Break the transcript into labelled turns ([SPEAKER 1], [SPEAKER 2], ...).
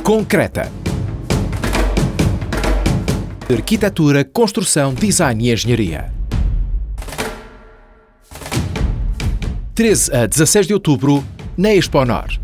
[SPEAKER 1] Concreta. Arquitetura, construção, design e engenharia. 13 a 16 de outubro, na Exponor.